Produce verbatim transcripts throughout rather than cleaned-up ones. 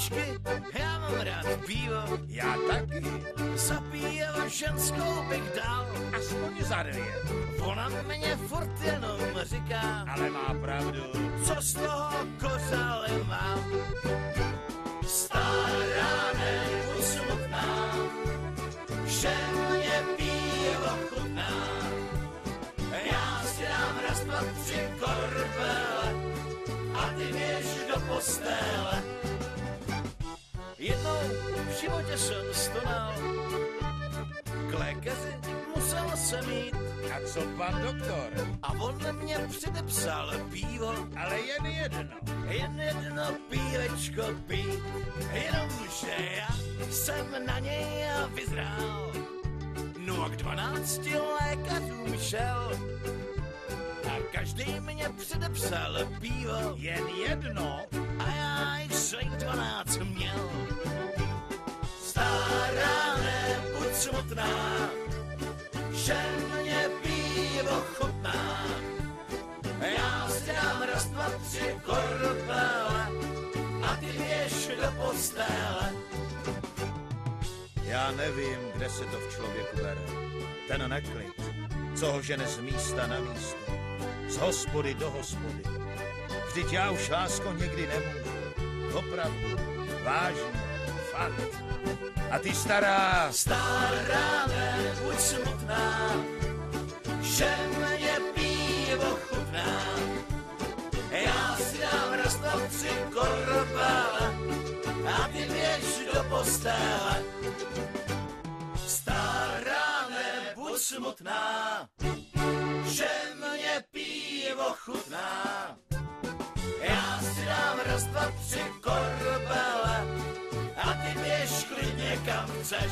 pívičky, já mám rád pivo. Já taky. Za pivo ženskou bych dal, Aspoň za dvě. ona mě furt jenom říká, Ale má pravdu. co z toho kořále mám. Stará nebuď smutná, že mě pivo chutná. Já si dám raz, dva, tři korbele a ty běž do postele. Jednou v životě jsem stonal, k lékaři musel jsem jít A co pan doktor? a on mě předepsal pivo. Ale jen jedno. Jen jedno pívečko pít, jenomže já jsem na něj vyzrál. No a k dvanácti lékařům šel a každý mě předepsal pivo. Jen jedno? A já jich dvanáct měl. Stará nebuď smutná, že mě pivo chutná. Já si dám raz, dva, tři korbele a ty běž do postele. Já nevím, kde se to v člověku bere. Ten neklid, co ho žene z místa na místo. Z hospody do hospody. Vždyť já už, lásko, někdy nemůžu. Opravdu, vážně, fakt. A ty stará... Stará nebuď smutná, že mě pivo chutná. Já si dám raz, dva, tři korbele a ty běž do postele. Stará nebuď smutná, že mě pivo chutná. Já si dám raz, dva, tři korbele a ty běž klidně kam chceš.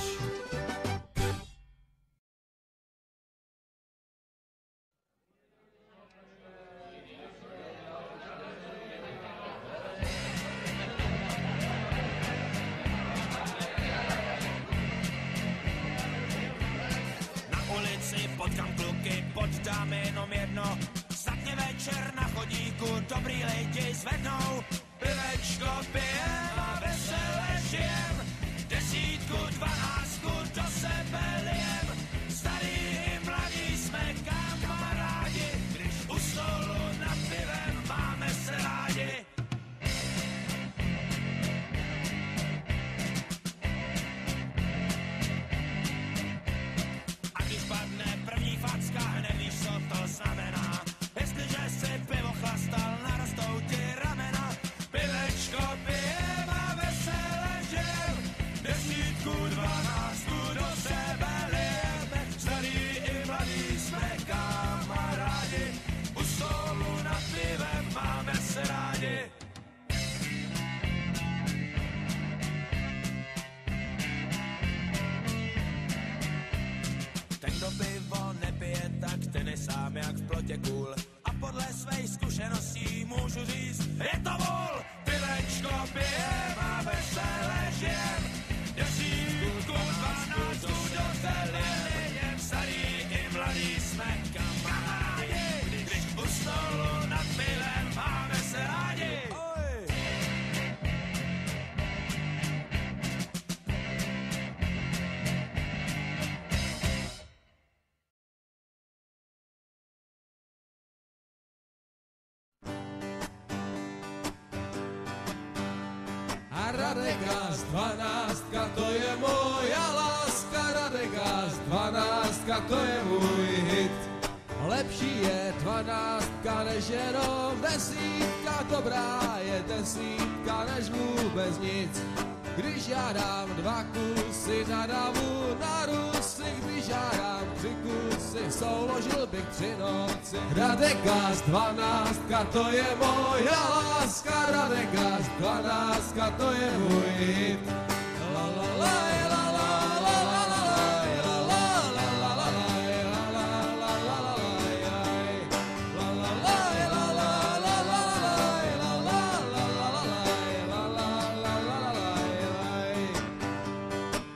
Na ulici potkám kluky, pojď dám jenom jedno. Snad mě večer na chodíku dobrý lidi zvednou. Pivečko pijem a veselé žijem, desítku, dvanáctku do sebe lijem. Starý i mladí jsme kamarádi, když u stolu nad pivem máme se rádi. A když padne první facka, hned víš, co to znamená. Jestliže si pivo chlastal, narostou ti ramena. Pivečko pijem a veselé žijem, desítku, dvanáctku do sebe lijeme. Starý i mladí jsme kamarádi, u stolu nad pivem máme se rádi. Ten, kdo pivo nepije, tak ten je sám jak v plotě kůl. A podle svých zkušeností můžu říct, je to vůl. Pivečko pijem a veselé žijem, desítku, dvanáctku do sebe lijem. Starý i mladí jsme kamarádi, když u stolu nad pivem máme se rádi. Oj. A Radegast dvanáctka, to je moja láska, Radegast dvanáctka, to je můj hit. Lepší je dvanáctka než jenom desítka, dobrá je desítka než vůbec nic. Když já dám dva kusy na davu, na rusy, když já dám tři kusy, souložil bych tři noci. Radegast dvanáctka, to je moja láska, Radegast dvanáctka, to je můj hit. La la la la la la la la la la la la la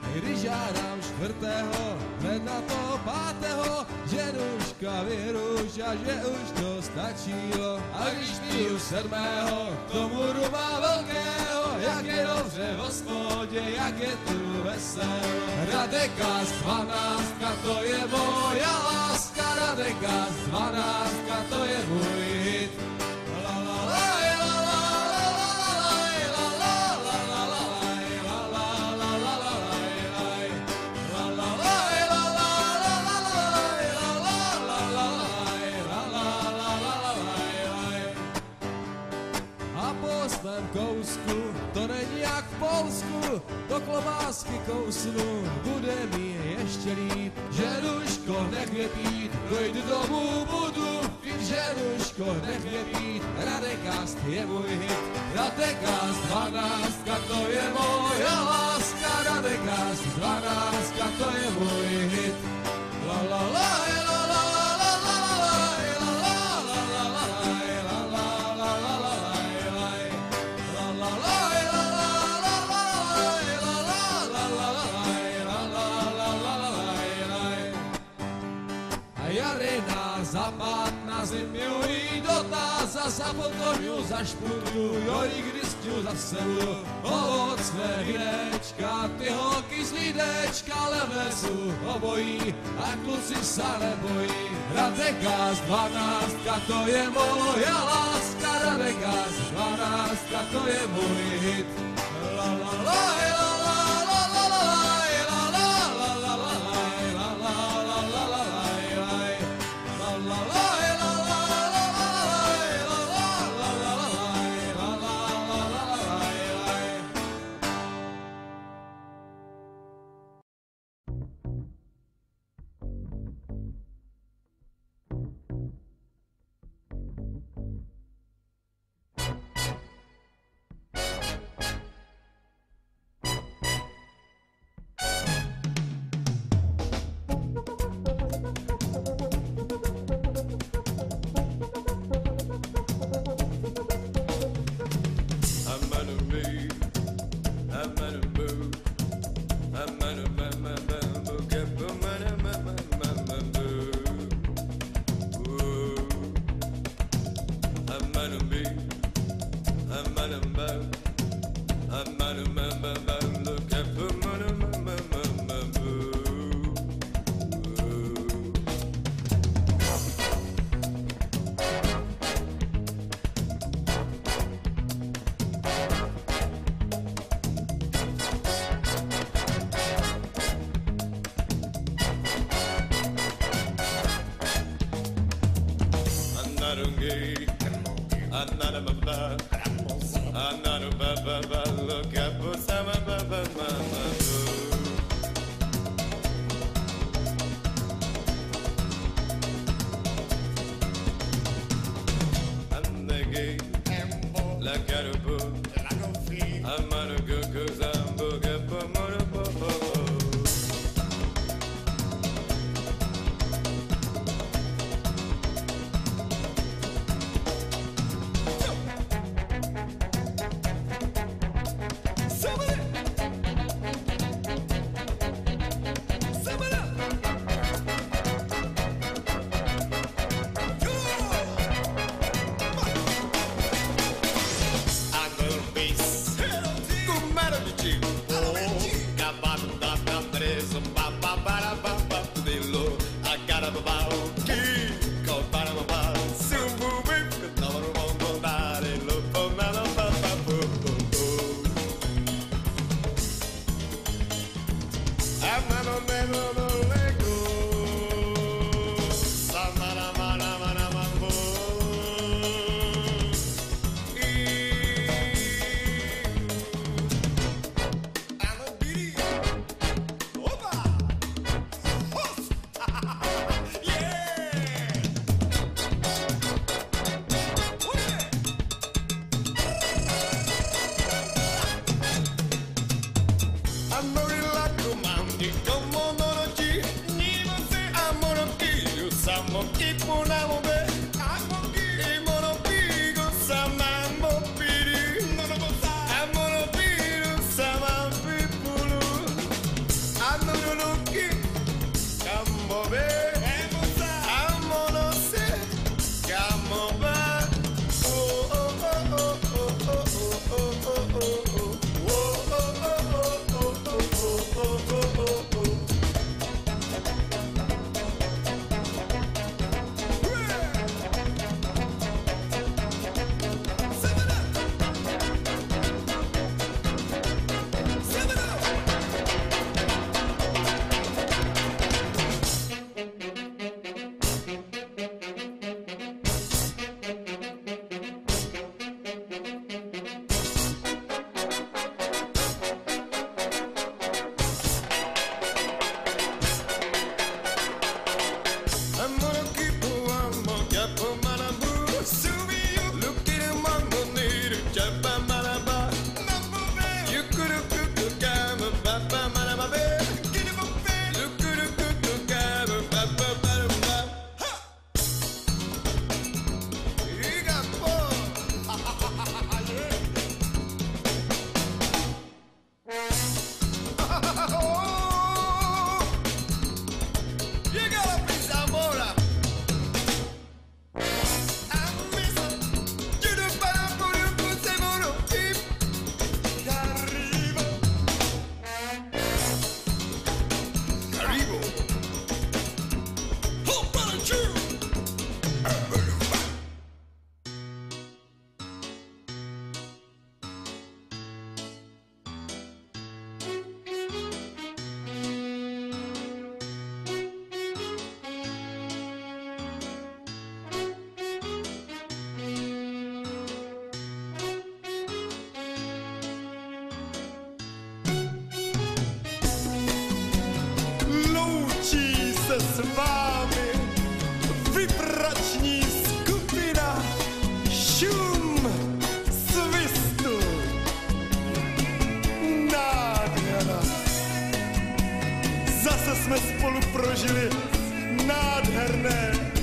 čtvrtého, hned na to pátého, ženuška vyruš a že už to stačilo. A když piju sedmého, k tomu ruma velkého, jak je dobře v hospodě, jak je tu veselo. Radekaz dvanáctka, to je moja láska, Radekaz dvanáctka, to je můj hit. La la la la la la la la la la kousku, to není jak v Polsku, do klobásky kousnu, bude mi ještě líp. Ženuško, nech mě pít, dojdu domů, budu pít. Ženuško, nech mě pít, Radekaz je můj hit. Radekaz dvanáctka, to je moja láska, Radekaz dvanáctka, to je můj hit. La la la la la la la Zapad na zemi jí dotaz a za potom ju zašpuntuju, i když ju zase budu ovocné vinečka, ty holky z lídečka, levné sú obojí a kluci sa nebojí. Radekaz dvanáctka, to je moja láska, Radekaz dvanáctka, to je môj hit. La la la la la la la la la la la vámi vibrační skupina Šum svistu. Nádhera. Zase jsme spolu prožili nádherné